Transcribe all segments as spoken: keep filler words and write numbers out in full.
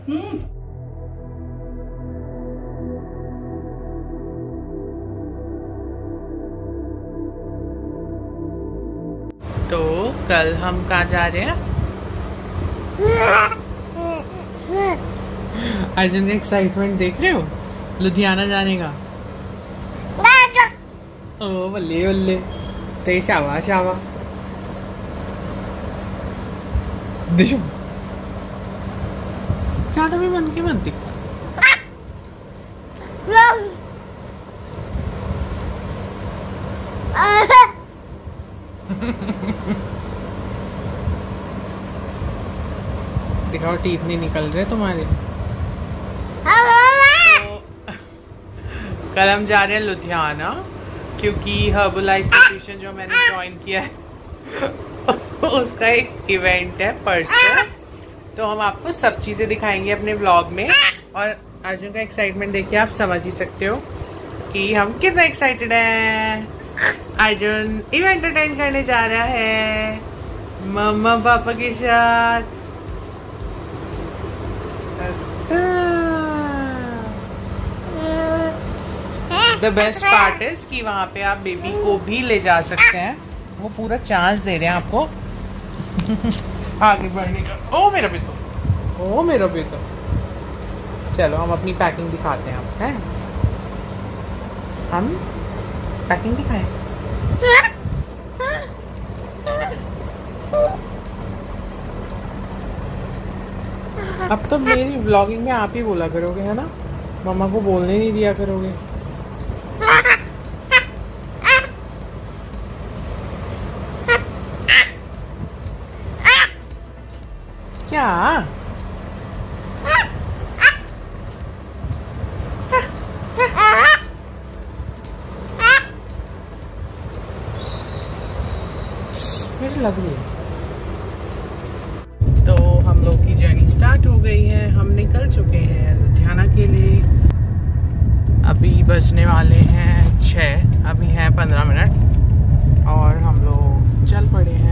तो कल हम कहाँ जा रहे हैं? अर्जुन का एक्साइटमेंट देख रहे हो? लुधियाना जाने का। ओ बल्ले बल्ले, ते शावा शावा। ज्यादा भी मन की बनती। दिखाओ, टीथ नहीं निकल रहे तुम्हारे। तो, कल हम जा रहे हैं लुधियाना क्योंकि हर्बलाइफ ट्यूशन जो मैंने ज्वाइन किया है उसका एक इवेंट है परसों। तो हम आपको सब चीजें दिखाएंगे अपने व्लॉग में। और अर्जुन का एक्साइटमेंट देखिए, आप समझ ही सकते हो कि हम कितना एक्साइटेड हैं। अर्जुन इवेंट अटेंड करने जा रहा है मम्मा पापा के साथ। द बेस्ट पार्ट इज कि वहाँ पे आप बेबी को भी ले जा सकते हैं। वो पूरा चांस दे रहे हैं आपको आगे बढ़ने का। ओ मेरा बेटो, ओ मेरा बेटो। चलो हम अपनी पैकिंग दिखाते हैं आपको। हैं हम पैकिंग दिखाएं। अब तो मेरी व्लॉगिंग में आप ही बोला करोगे, है ना? मम्मा को बोलने नहीं दिया करोगे। क्या मेरे लग रही है। तो हम लोग की जर्नी स्टार्ट हो गई है। हम निकल चुके हैं लुधियाना के लिए। अभी बजने वाले हैं छः, अभी हैं पंद्रह मिनट और हम लोग चल पड़े हैं।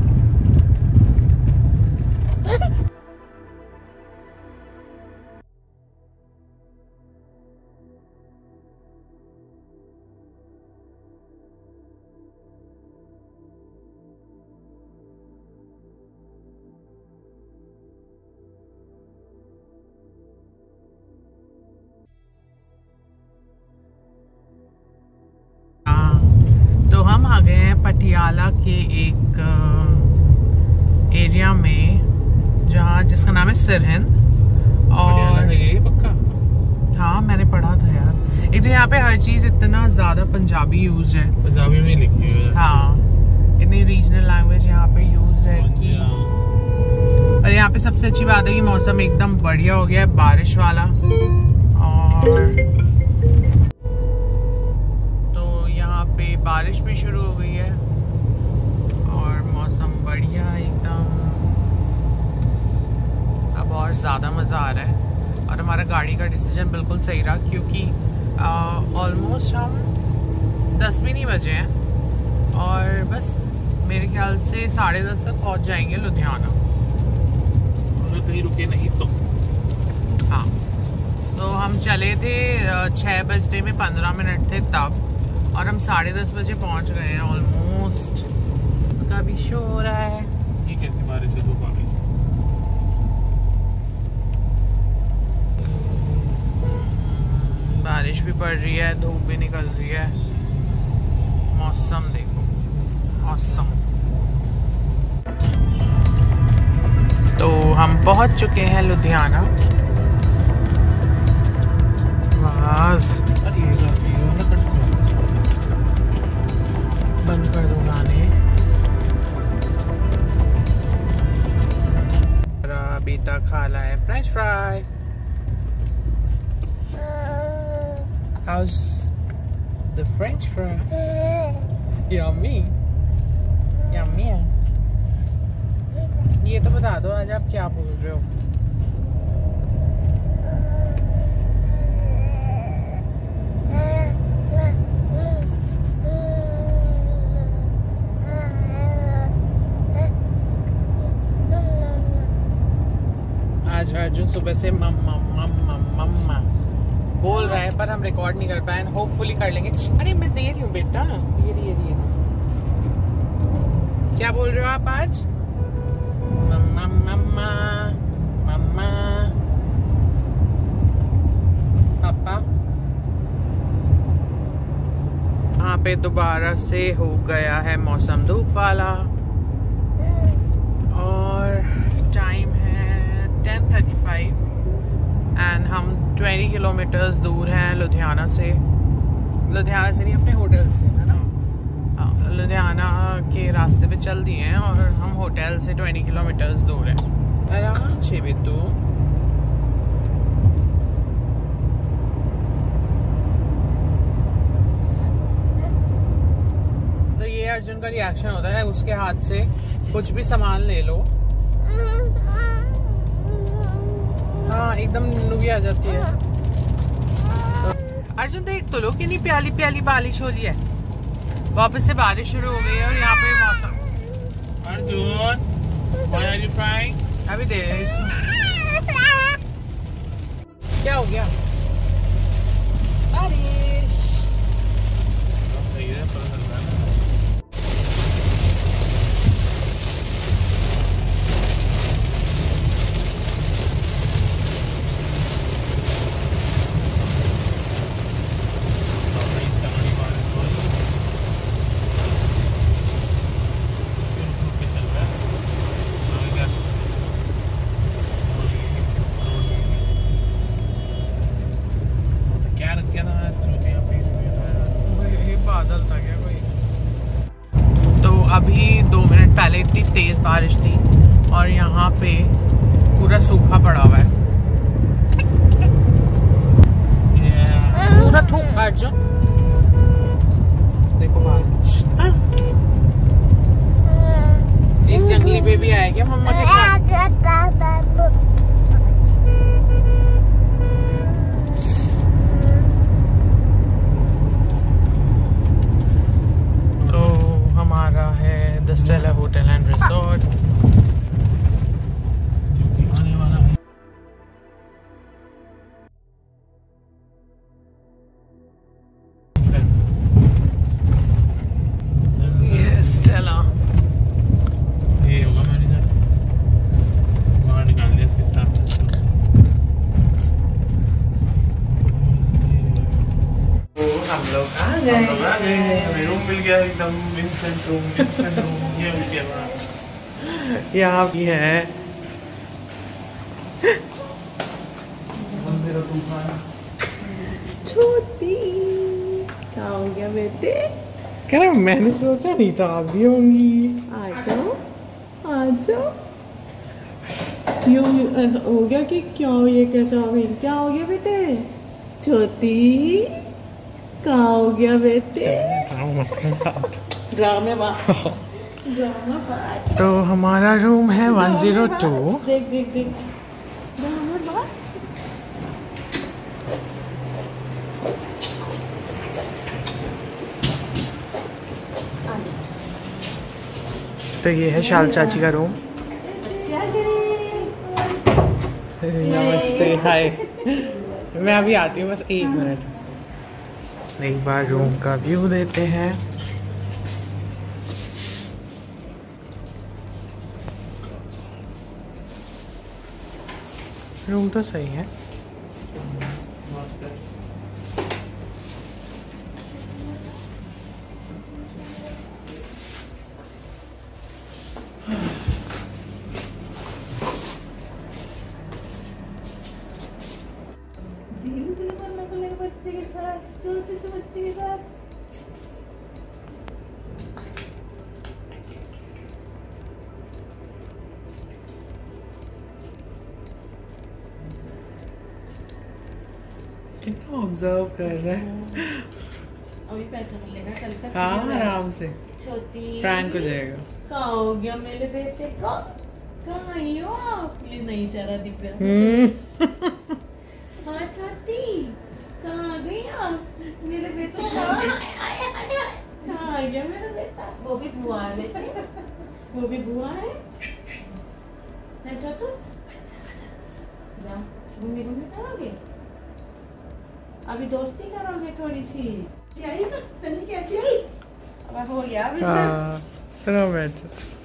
हम आ गए हैं पटियाला के एक एरिया में जहाँ जिसका नाम है सरहिंद। और ये पक्का? हाँ मैंने पढ़ा था यार। एक तो यहाँ पे हर चीज इतना ज्यादा पंजाबी यूज है, पंजाबी में लिखी है। हाँ इतनी रीजनल लैंग्वेज यहाँ पे यूज है कि। और यहाँ पे सबसे अच्छी बात है कि मौसम एकदम बढ़िया हो गया है, बारिश वाला। और पे बारिश भी शुरू हो गई है और मौसम बढ़िया एकदम। अब और ज़्यादा मज़ा आ रहा है। और हमारा गाड़ी का डिसीजन बिल्कुल सही रहा क्योंकि ऑलमोस्ट हम दस भी नहीं बजे हैं और बस मेरे ख्याल से साढ़े दस तक पहुंच जाएंगे लुधियाना, अगर कहीं रुके नहीं तो। हाँ तो हम चले थे छः बजने में पंद्रह मिनट थे तब, और हम साढ़े दस बजे पहुंच गए हैं ऑलमोस्ट। का भी शो हो रहा है। ये कैसी बारिश है? धूप आ गई। बारिश भी पड़ रही है, धूप भी निकल रही है। मौसम देखो, मौसम। तो हम पहुंच चुके हैं लुधियाना। बंद कर दो गाने। बीता खा ला है French fry. How's the French fry? Yummy, yummy। ये तो बता दो आज आप क्या बोल रहे हो? आज आज अर्जुन सुबह से मम्मा मम्मा मम्मा बोल रहा है, पर हम रिकॉर्ड नहीं कर पाए। होपफुली कर लेंगे। अरे मैं दे रही हूँ बेटा, ये रही ये रही। क्या बोल रहे हो आप आज? मम्मा मम्मा मम्मा पापा। यहाँ पे दोबारा से हो गया है मौसम धूप वाला और टाइम है टेन थर्टी फाइव एंड हम ट्वेंटी किलोमीटर्स दूर हैं लुधियाना से। लुधियाना से नहीं, अपने होटल से, है ना। हाँ, लुधियाना के रास्ते पे चल दिए हैं और हम होटल से ट्वेंटी किलोमीटर्स दूर हैं। आराम से बिट्टू। तो ये अर्जुन का रिएक्शन होता है, उसके हाथ से कुछ भी सामान ले लो, हाँ एकदम नुगी आ जाती है। तो अर्जुन देख तो लो कितनी प्याली प्याली बारिश हो रही है। वापस से बारिश शुरू हो गई है और यहाँ पे मौसम। Arjun, why are you crying? अभी दे क्या हो गया? बारिश सही है, पता चल रहा है ना। अभी दो मिनट पहले इतनी तेज बारिश थी और यहाँ पे पूरा सूखा पड़ा हुआ है। पूरा थूक काट जो देखो बारिश। एक जंगली बेबी आया क्या मम्मा के साथ? The Stella hotel and resort जो कि आने वाला है। ये स्टेला ये होगा मैनेजर, बाहर निकाल दिया इसके स्टाफ। हम लोग आ गए, हम लोग आ गए, हमें रूम मिल गया एकदम इंस्टेंट रूम, इंस्टेंट रूम ये मिल गया। यहाँ भी है छोटी। क्या हो गया बेटे? कह रहा मैंने सोचा नहीं था आप भी होंगी। आ जाओ आ जाओ। क्यों हो गया कि क्या हो, ये कैसा हो गया? क्या हो गया बेटे? छोटी कहाँ हो गया बेटे? ड्रामे बात ड्रामा बात। तो हमारा रूम है वन ज़ीरो टू। देख देख देख ड्रामा बात। तो ये है शाल चाची का रूम। नमस्ते, हाय। मैं अभी आती हूँ, बस एक मिनट। एक बार रूम का व्यू देते हैं। रूम तो सही है। बच्चे के साथ, छोटे से बच्चे के साथ। कितना ऑब्जर्व कर रहा है। अभी पहचान लेगा कल तक। हाँ आराम से। छोटी प्रैंक हो जाएगा। कहाँ हो गया मेरे बेटे को? कहाँ आई हो आप? ये नहीं चेहरा दिख रहा। हाँ छोटी कहाँ आ गई आप? मेरे बेटे कहाँ आ गया मेरा बेटा? वो भी बुआ है बेटे, वो भी बुआ है। छोटू घूमी घूमी करोगे, अभी दोस्ती करोगे थोड़ी सी। आई ना तन्नी कैसी आई, अब हो गया अभी हाँ चलो बैठ।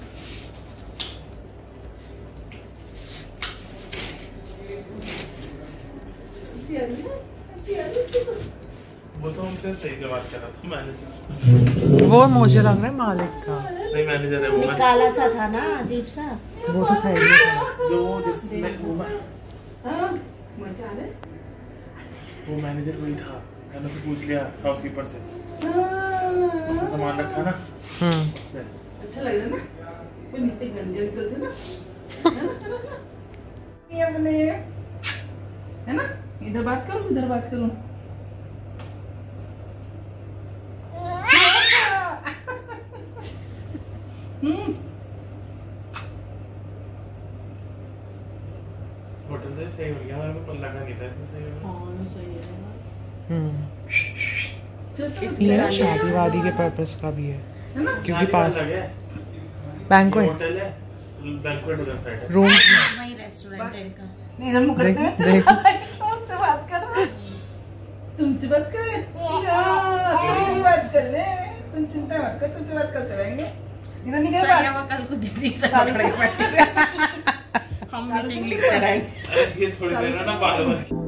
वो तो हमसे सही से बात कर रहा था मैनेजर। वो मुझे लग रहा है मालिक था। नहीं मैनेजर है वो। काला सा था ना, अजीब सा। वो तो सही है जो जिसने वो हाँ मजा आ रहा है। वो मैनेजर वही था, मैंने उससे पूछ लिया हाउसकीपर से, उसने सामान रखा ना। हम्म अच्छा लग रहा ना, वो नीचे गंदे अंकल थे ना। ये अपने है ना, इधर बात करूं इधर बात करूं। होटल से सही हो गया, हमारे को लगा नहीं था इतना सही होगा। हां सही है। हम्म ये शादी वादी के पर्पस का भी है, क्योंकि पास बैंक्वेट होटल है, बैंक्वेट उधर साइड है, रूम वही रेस्टोरेंट है इनका। नहीं इधर मुकरते हैं, तुमसे बात कर रहा है, तुमसे बात कर रहे हैं, बात कर ले, तुम चिंता मत कर, तुमसे बात करते रहेंगे। इधर निकल बात कल को दीदी से पकड़ के बैठे हम मीटिंग लिखते रहेंगे। ये थोड़ी देर ना बात